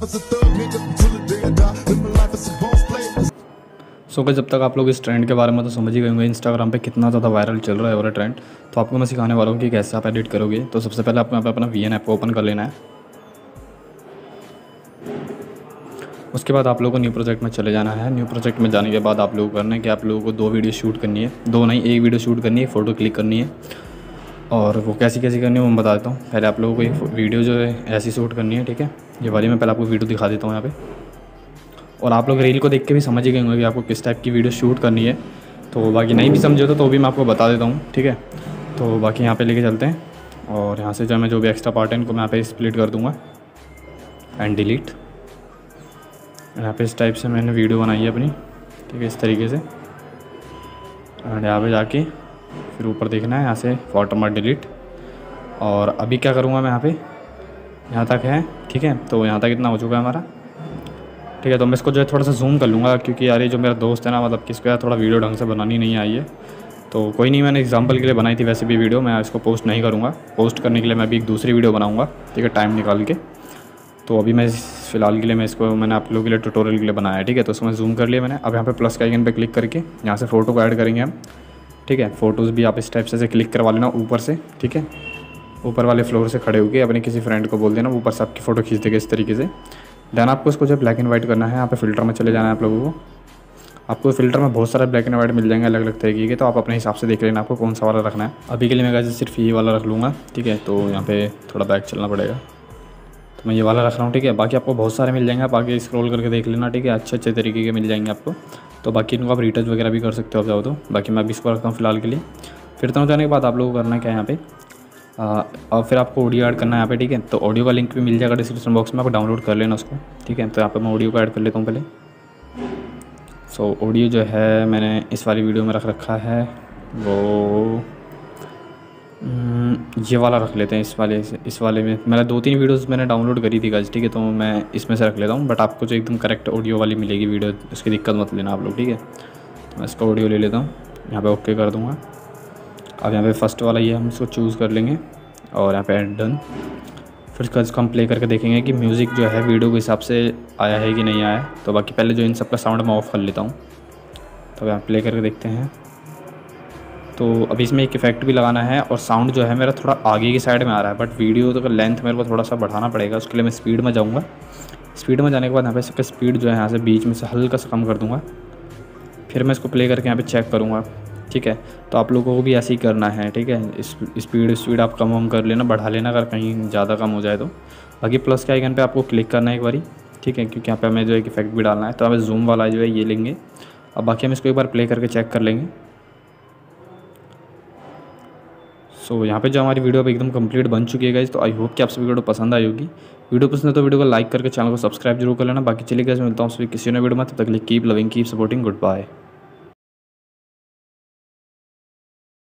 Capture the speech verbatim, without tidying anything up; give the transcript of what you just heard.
So guys, जब तक आप लोग इस ट्रेंड के बारे में तो समझ ही गए होंगे इंस्टाग्राम पे कितना ज़्यादा वायरल चल रहा है और ट्रेंड। तो आपको मैं सिखाने वाला हूँ कि कैसे आप एडिट करोगे। तो सबसे पहले आपको यहाँ पे अपना वी एन ऐप को ओपन कर लेना है। उसके बाद आप लोगों को न्यू प्रोजेक्ट में चले जाना है। न्यू प्रोजेक्ट में जाने के बाद आप लोगों को करना है कि आप लोगों को दो वीडियो शूट करनी है, दो नहीं एक वीडियो शूट करनी है, फ़ोटो क्लिक करनी है। और वो कैसी कैसी करनी है वो मैं बता देता हूँ। पहले आप लोगों को एक वीडियो जो है ऐसी शूट करनी है, ठीक है। ये वाली मैं पहले आपको वीडियो दिखा देता हूँ यहाँ पे। और आप लोग रील को देख के भी समझ ही गए होंगे कि आपको किस टाइप की वीडियो शूट करनी है। तो बाकी नहीं भी समझे तो, तो भी मैं आपको बता देता हूँ, ठीक है। तो बाकी यहाँ पे लेके चलते हैं और यहाँ से जो मैं जो भी एक्स्ट्रा पार्ट है इनको मैं यहाँ पे स्प्लिट कर दूँगा एंड डिलीट। यहाँ पे इस टाइप से मैंने वीडियो बनाई है अपनी, ठीक है, इस तरीके से। एंड यहाँ पे जाके फिर ऊपर देखना है, यहाँ से वाटरमार्क डिलीट। और अभी क्या करूँगा मैं यहाँ पे, यहाँ तक है, ठीक है। तो यहाँ तक इतना हो चुका है हमारा, ठीक है। तो मैं इसको जो है थोड़ा सा जूम कर लूँगा क्योंकि यार ये जो मेरा दोस्त है ना, मतलब किसको यार थोड़ा वीडियो ढंग से बनानी नहीं आई है। तो कोई नहीं, मैंने एग्जांपल के लिए बनाई थी वैसे भी वीडियो, मैं इसको पोस्ट नहीं करूँगा। पोस्ट करने के लिए मैं अभी एक दूसरी वीडियो बनाऊँगा, ठीक है, टाइम निकाल के। तो अभी मैं फ़िलहाल के लिए मैं इसको मैंने आप लोगों के लिए ट्यूटोरियल के लिए बनाया है, ठीक है। तो उसको मैं जूम कर लिया मैंने। अब यहाँ पे प्लस के आइकन पे क्लिक करके यहाँ से फ़ोटो को ऐड करेंगे हम, ठीक है। फ़ोटोज़ भी आप इस टाइप से क्लिक करवा लेना ऊपर से, ठीक है। ऊपर वाले फ्लोर से खड़े होकर अपने किसी फ्रेंड को बोल देना, ऊपर से आपकी फ़ोटो खींच देगा इस तरीके से। देन आपको इसको जो ब्लैक एंड वाइट करना है, यहाँ पे फ़िल्टर में चले जाना है आप लोगों को। आपको फ़िल्टर में बहुत सारे ब्लैक एंड वाइट मिल जाएंगे अलग अलग तरीके के, तो आप अपने हिसाब से देख लेना आपको कौन सा वाला रखना है। अभी के लिए मैं गाइस सिर्फ ये वाला रख लूँगा, ठीक है। तो यहाँ पे थोड़ा बैक चलना पड़ेगा, तो मैं ये वाला रख रहा हूँ, ठीक है। बाकी आपको बहुत सारे मिल जाएंगे, आप आगे स्क्रॉल करके देख लेना, ठीक है। अच्छे अच्छे तरीके के मिल जाएंगे आपको। तो बाकी इनको आप रीटच वगैरह भी कर सकते हो आप चाहो तो। बाकी मैं अभी इसको रखता हूँ फ़िलहाल के लिए। फिर तो जाने के बाद आप लोगों को करना क्या है यहाँ पे, आ, और फिर आपको ऑडियो ऐड करना है यहाँ पे, ठीक है। तो ऑडियो का लिंक भी मिल जाएगा डिस्क्रिप्शन बॉक्स में, आपको डाउनलोड कर लेना उसको, ठीक है। तो यहाँ पे मैं ऑडियो को ऐड कर लेता हूँ पहले। सो ऑडियो जो है मैंने इस वाली वीडियो में रख रखा है, वो ये वाला रख लेते हैं। इस वाले से इस वाले में मैंने दो तीन वीडियोस मैंने डाउनलोड करी थी गाइस, ठीक है। तो मैं इसमें से रख लेता हूँ, बट आपको जो एकदम करेक्ट ऑडियो वाली मिलेगी वीडियो, उसकी दिक्कत मत लेना आप लोग, ठीक है। तो मैं इसका ऑडियो ले लेता हूँ, यहाँ पे ओके कर दूँगा। अब यहाँ पे फर्स्ट वाला ये हम इसको चूज़ कर लेंगे और यहाँ पे एड डन। फिर इसका इसको हम प्ले करके देखेंगे कि म्यूज़िक जो है वीडियो के हिसाब से आया है कि नहीं आया है। तो बाकी पहले जो इन सब का साउंड मैं ऑफ़ कर लेता हूँ, तो यहाँ प्ले करके देखते हैं। तो अभी इसमें एक इफेक्ट भी लगाना है और साउंड जो है मेरा थोड़ा आगे की साइड में आ रहा है, बट वीडियो तो लेंथ मेरे को थोड़ा सा बढ़ाना पड़ेगा। उसके लिए मैं स्पीड में जाऊँगा। स्पीड में जाने के बाद यहाँ पे इसका स्पीड जो है यहाँ से बीच में से हल्का सा कम कर दूँगा। फिर मैं इसको प्ले करके यहाँ पे चेक करूँगा, ठीक है। तो आप लोगों को भी ऐसे ही करना है, ठीक है। इस स्पीड स्पीड आप कम कम कर लेना, बढ़ा लेना अगर कहीं ज़्यादा कम हो जाए तो। बाकी प्लस के आइकन पे आपको क्लिक करना है एक बारी, ठीक है, क्योंकि यहाँ पे हमें जो एक इफेक्ट भी डालना है। तो हमें जूम वाला जो है ये लेंगे। अब बाकी हम इसको एक बार प्ले करके चेक कर लेंगे। सो so, यहाँ पे जो हमारी वीडियो अब एकदम कंप्लीट बन चुकी है गाइस। तो आई होप कि आप सभी वीडियो पसंद आई होगी। वीडियो पसंद है तो वीडियो को लाइक करके चैनल को सब्सक्राइब जरूर कर लेना। बाकी चलिए गाइस, मिलता हूँ किसी ने वीडियो में, तब तक के लिए keep loving, keep supporting, good bye.